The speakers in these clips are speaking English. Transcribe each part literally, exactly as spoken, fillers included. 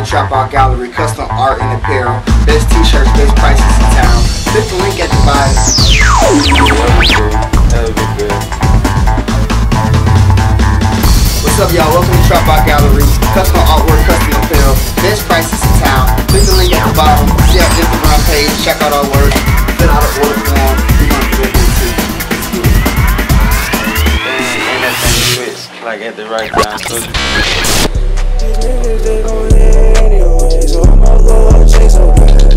the Trap Art Gallery, custom art and apparel, best t-shirts, best prices in town. Click the link at the bottom. What's up, y'all? Welcome to Trap Art Gallery, custom artwork, custom apparel, best prices in town. Click the link at the bottom. See our Instagram page. Check out our work. Fill out an order form. We're gonna do it too. And that thing switch like at the right time. So These niggas, they gon' hit anyway, so I'ma go chase a bag.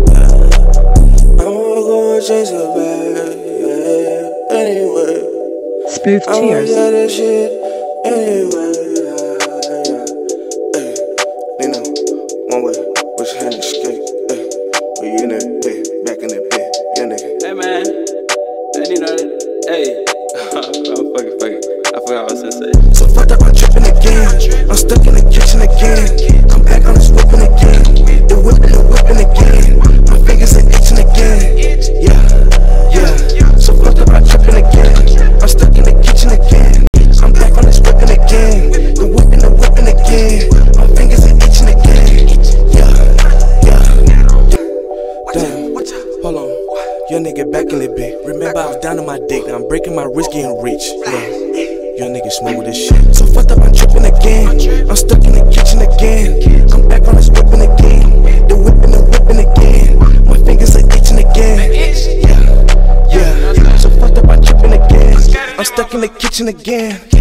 I'ma go chase a bag, yeah. Anyway, Smooth I'ma cheers. get this shit anyway, yeah, yeah. Hey, Nino, one way, push your hand and skate. Hey, we in that bed, back in that bed, yeah, nigga. hey man, hey Nino, hey, I'm fucking fucking. I forgot what I was gonna say. So fucked up, I'm tripping again. I'm stuck in the kitchen again. I'm back on this whipping again. The whipping, the whipping again. My fingers are itching again. Yeah, yeah. So fucked up, I'm tripping again. I'm stuck in the kitchen again. I'm back on this whipping again. The whipping, the whipping again. My fingers are itching again. Yeah, yeah. Damn, hold on. Young nigga back in the bit. Remember I was down on my dick. Now I'm breaking my wrist, getting rich. Yeah. Young nigga smooth as shit. So fucked up, I'm tripping again. I'm stuck in the kitchen again. I'm back on this whipping again. The whipping, the whipping again. My fingers are itching again. Yeah, yeah. So fucked up, I'm tripping again. I'm stuck in the kitchen again.